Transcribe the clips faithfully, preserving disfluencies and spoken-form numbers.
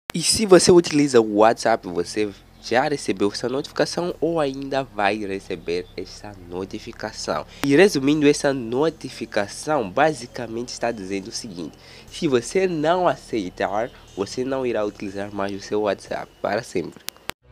E se você utiliza o WhatsApp, você já recebeu essa notificação ou ainda vai receber essa notificação? E resumindo, essa notificação basicamente está dizendo o seguinte: se você não aceitar, você não irá utilizar mais o seu WhatsApp para sempre.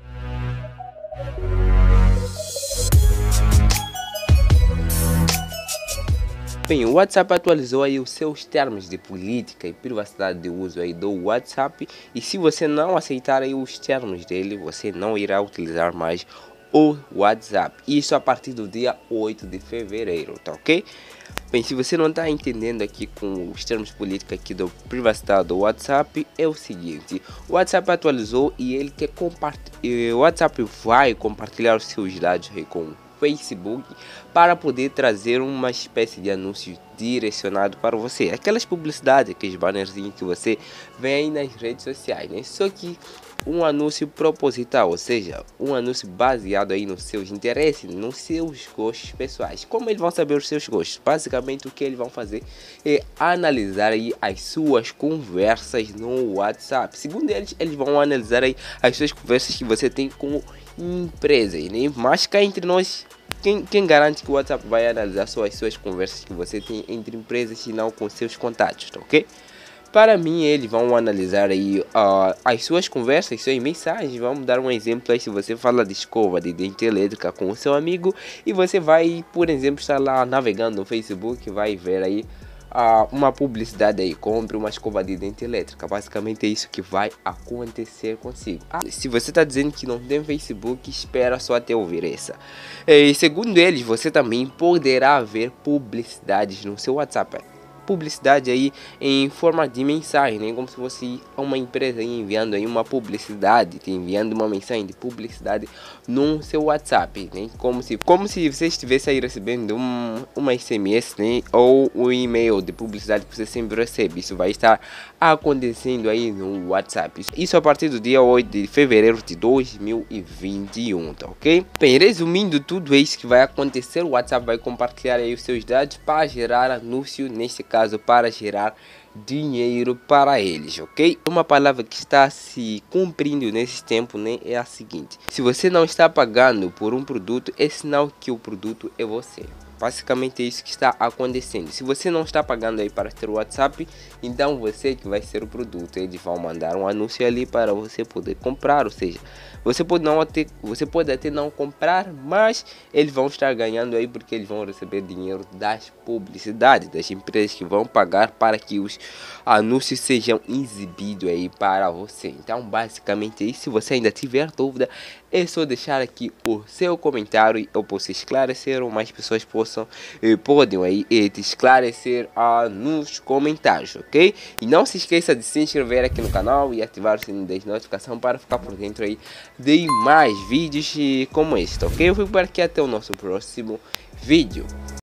Bem, o WhatsApp atualizou aí os seus termos de política e privacidade de uso aí do WhatsApp, e se você não aceitar aí os termos dele, você não irá utilizar mais o WhatsApp. Isso a partir do dia oito de fevereiro, tá ok? Bem, se você não está entendendo aqui com os termos de política aqui da privacidade do WhatsApp, é o seguinte: o WhatsApp atualizou e ele quer compartilhar, o WhatsApp vai compartilhar os seus dados aí com Facebook para poder trazer uma espécie de anúncio direcionado para você, aquelas publicidades, aqueles bannerzinhos que você vê aí nas redes sociais, né? Só que um anúncio proposital, ou seja, um anúncio baseado aí nos seus interesses, nos seus gostos pessoais. Como eles vão saber os seus gostos? Basicamente o que eles vão fazer é analisar aí as suas conversas no WhatsApp. Segundo eles, eles vão analisar aí as suas conversas que você tem com empresas, né? Mas cá entre nós, quem, quem garante que o WhatsApp vai analisar só as suas conversas que você tem entre empresas e não com seus contatos, tá ok? Para mim, eles vão analisar aí uh, as suas conversas, suas mensagens. Vamos dar um exemplo aí: se você fala de escova de dente elétrica com o seu amigo e você vai, por exemplo, estar lá navegando no Facebook, vai ver aí uh, uma publicidade aí: compre uma escova de dente elétrica. Basicamente é isso que vai acontecer consigo. Ah, se você está dizendo que não tem Facebook, espera só até ouvir essa. E segundo eles, você também poderá ver publicidades no seu WhatsApp. Publicidade aí em forma de mensagem, né? Como se fosse uma empresa aí enviando aí uma publicidade, te enviando uma mensagem de publicidade no seu WhatsApp, né? Como se, como se você estivesse aí recebendo um, uma S M S, né? Ou um e-mail de publicidade que você sempre recebe. Isso vai estar acontecendo aí no WhatsApp. Isso a partir do dia oito de fevereiro de dois mil e vinte e um, tá ok? Bem, resumindo tudo isso que vai acontecer, o WhatsApp vai compartilhar aí os seus dados para gerar anúncio, nesse caso caso para gerar dinheiro para eles, ok? Uma palavra que está se cumprindo nesse tempo, né, é a seguinte: se você não está pagando por um produto, é sinal que o produto é você. Basicamente é isso que está acontecendo. Se você não está pagando aí para ter o WhatsApp, então você que vai ser o produto. Eles vão mandar um anúncio ali para você poder comprar, ou seja, você pode não ter, você pode até não comprar, mas eles vão estar ganhando aí porque eles vão receber dinheiro das publicidades, das empresas que vão pagar para que os anúncios sejam exibidos aí para você. Então basicamente é isso. Se você ainda tiver dúvida, é só deixar aqui o seu comentário e eu posso esclarecer, ou mais pessoas possam e podem aí e te esclarecer ah, nos comentários, ok? E não se esqueça de se inscrever aqui no canal e ativar o sininho de notificação para ficar por dentro aí de mais vídeos como este, ok? Eu fico por aqui, até o nosso próximo vídeo.